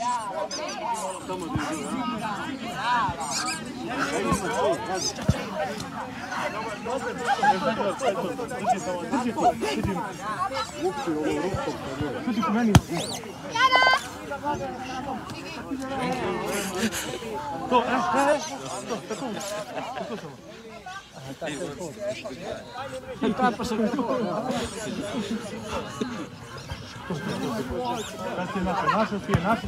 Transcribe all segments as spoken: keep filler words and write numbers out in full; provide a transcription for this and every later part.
To, e, e, to, tako. Tako samo. Tako samo. Kad ti je naša, naša ti je naša.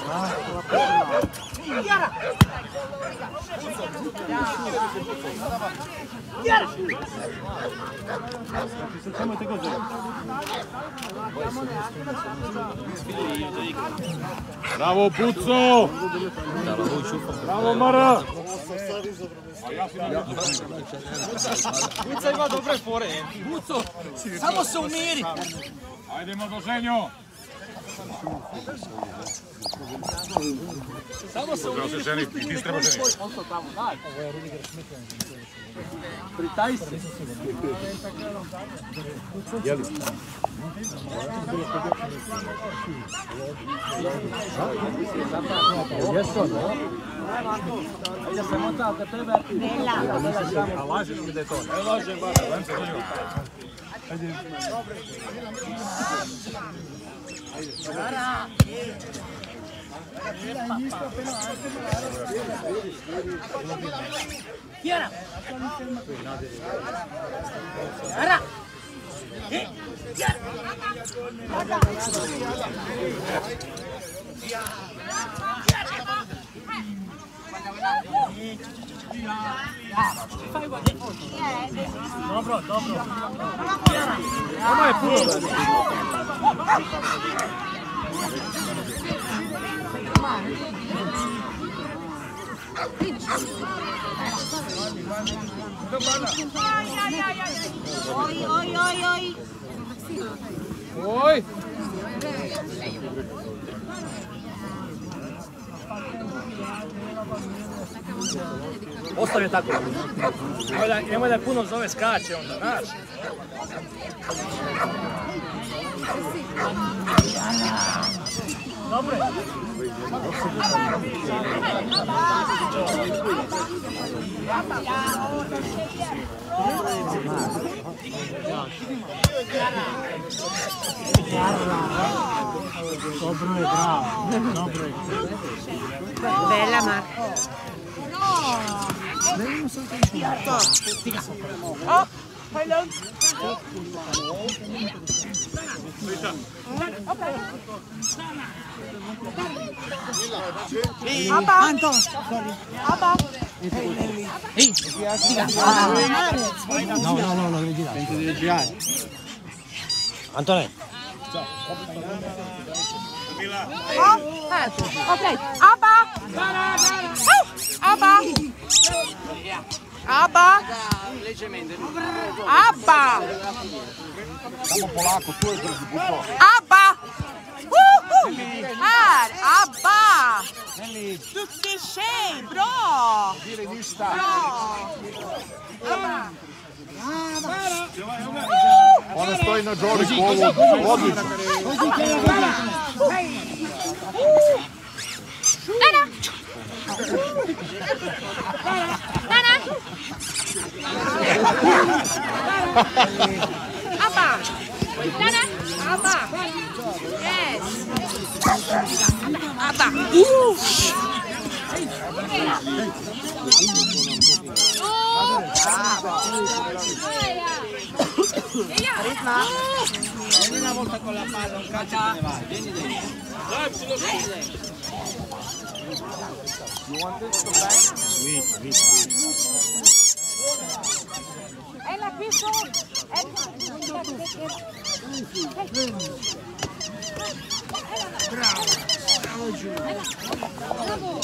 Jara! Jara! Samo te godine. Bravo, Puco! Bravo, Mara! Puca ima dobre fore. Puco, samo se umiri. Ajdemo do Ženjo! Samo se umiri. Ženi, i ti treba ženi. Pritaj se. Jeli? Jesu, no? Ajde se mota, ako treba... A lažeš mi da je to? Ne lažem, bada. Lažem se želimo. Ajde. Jara! Jara! Dobro, dobro. Ono je puno. Oj, oj, oj, oj. Oj! Ostavi tako. Nemoj da, nemoj da puno zove skače onda, znaš. Dobro je. Dobro je, bravo. Dobro je. Bella Marco. Oh, hello. Abba. Anton. Abba. Ehi, No, no, no, no, devi girare. Penso devi girare. Antone. Oh, ok. Abba. Oh, Abba. Abba. Abba. Samo polako, tu je brzo, buko. Abba. Woohoo. Här, Abba. Duktig tjej, bra. Dire ništa. Bra. Abba. Ona stoji na Đoriku, ovo odlično. Nana. Nana. Abba. Nana. Abba. Yes. Abba. Ooh. Carisma. Vieni una volta con la palla, un calcio te ne vai. Vieni dentro. You want this to bang? Wait, wait, wait. È la più Bravo. Bravo giù. Bravo.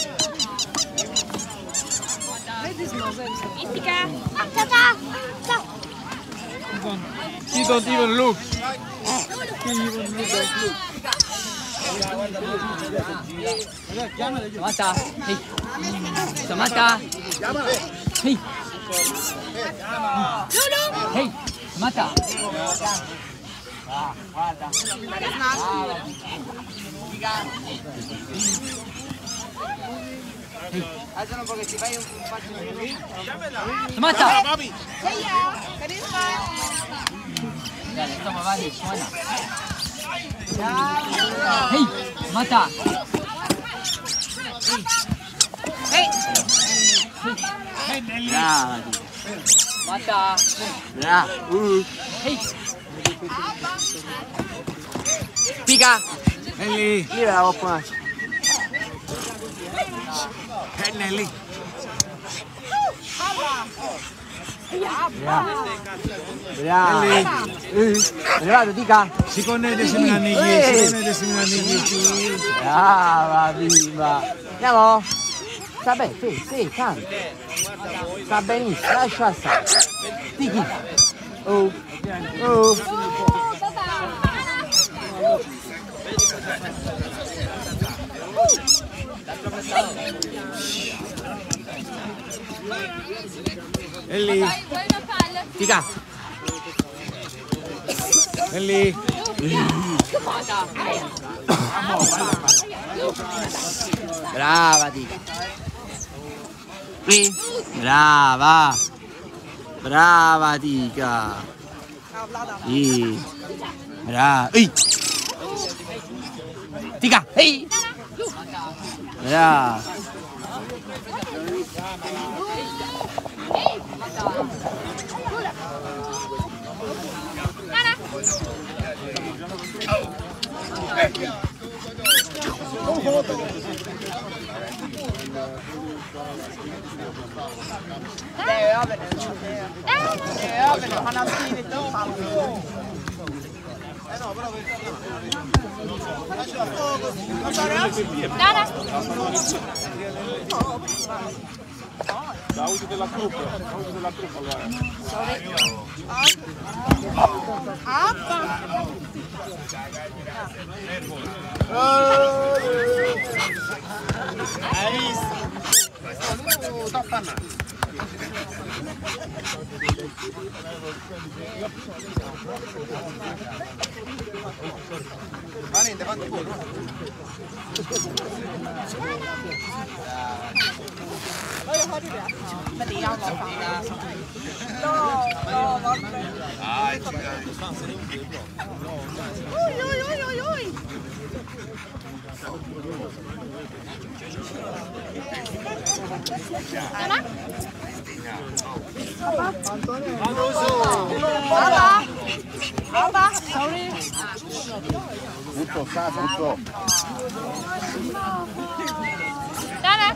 Vedi smosa. Istica. Ciao. Ciao. He don't even look. He even look. Samantha, ehi. Samantha. Ehi. Lulu. Ehi, Samantha. Guarda. Alzalo un po' che ci fai un faccio un Samantha! Dale, toma, vale, buena. Hey, Samantha! Hey. Brava, Samantha! Brava! Uh. Hey! Pica! Nelly, lì la hoppa. Eh, Nelly. Brava! Nelly. Arrivato, dica! Si connette semi anni, si connette semi anni. Brava, viva! Andiamo? Sta bene, sì, sì, tanto. Sta benissimo, lascia stare. Tiki! Oh! Oh! Nelly. Dica! Nelly. Brava, dica! Qui! Brava! Brava, dica! Sì! Brava! Ehi! Dica! Ehi! Brava! Eh, vabbè, eh, vabbè, ma non si Dara. Da audio della truppa, audio della truppa allora. Hai visto? Va niente, fatti pure. No, no, vabbè. Ui, ui, ui, ui, ui. Dara. Baba. Baba, sorry. Tutto, sta tutto. Dara.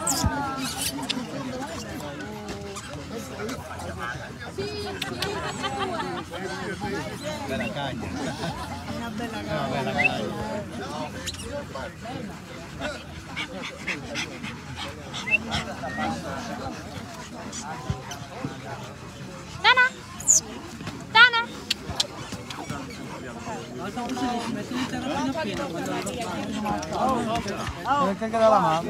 Bella cagna. Una bella cagna. Una bella cagna. Dana. Dana. Non cagare dalla mano.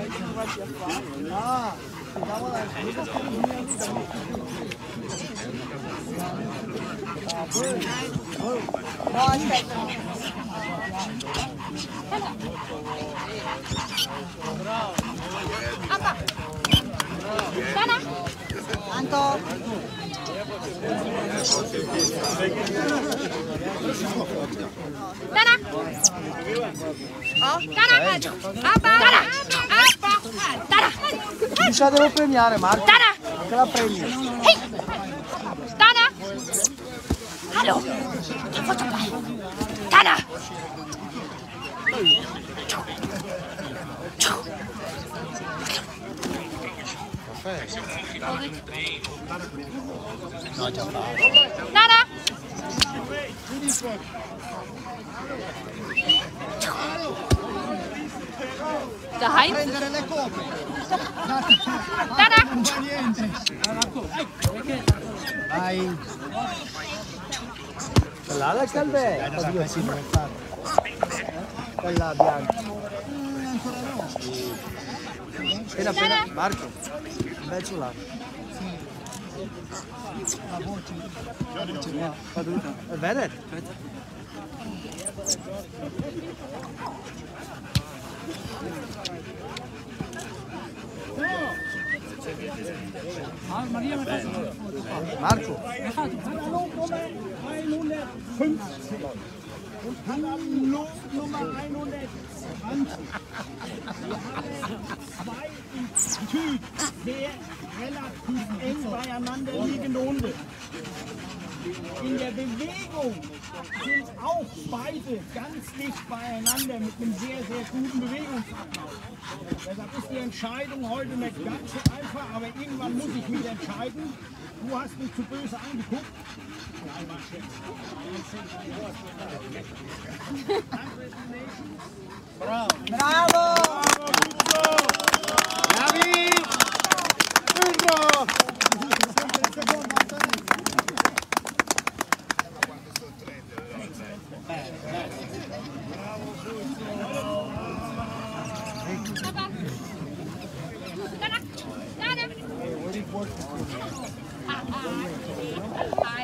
No, aspetta. Apa? Dana. Anto. Dana. Oh, Dana. Apa? Dana. Apa? Dana. Lasciatelo premiare, Marco. Dana. Che la premi. Hey. Dana. Hallo. Che foto fai? Dana. No, già fa. Dana. Daheim? Prendere le coppe. Dana. Vai. Quella la calve. Oddio, si può fare. Quella bianca. Era appena Marco. Bel cellulare. È vero? Marco. Katalog Nummer hundertfünfzig und Katalog Nummer hundertzwanzig. Wir haben zwei Typ, sehr relativ eng beieinander liegende Hunde. In der Bewegung sind auch beide ganz dicht beieinander mit einem sehr, sehr guten Bewegungsablauf. Deshalb ist die Entscheidung heute nicht ganz so einfach, aber irgendwann muss ich mich entscheiden. Du hast mich zu böse angeguckt. Bravo! Bravo! Bravi! Bravo! Got him! Got him!